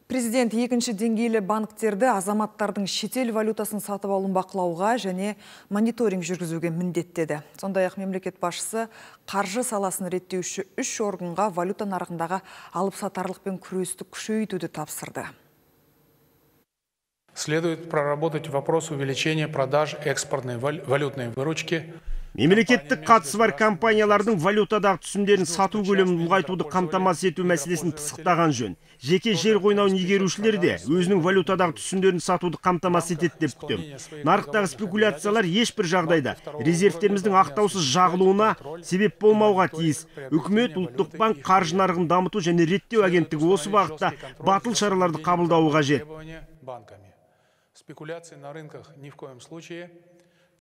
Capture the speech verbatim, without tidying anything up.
Президент екінші деңгейлі банктерді азаматтардың шетел валютасын сатып алуын бақылауға және мониторинг жүргізуге міндеттеді. Сондай-ақ мемлекет басшысы қаржы саласын реттеуші үш органға валюта нарығындағы алып-сатарлықпен күресті күшейтуді тапсырды. Следует проработать вопрос увеличения продаж экспортной валютной выручки. Мемлекеттік қатысы бар компаниялардың валютадағы түсімдерін сату көлемін ұлғайтуды қамтамасыз ету мәселесін пысықтаған жөн. Жеке жер қойнауын игерушілер де өзінің валютадағы түсімдерін сатуды қамтамасыз етеді деп күтемін. Нарықтағы спекуляциялар ешбір жағдайда резервтеріміздің ақтаусыз жағылуына себеп болмауға тиіс. Үкімет, ұлттық банк қаржы нарығын дамыту және реттеу агенттігі осы бағытта батыл шараларды қабылдауы қажет. Спекуляции на рынках ни в коем случае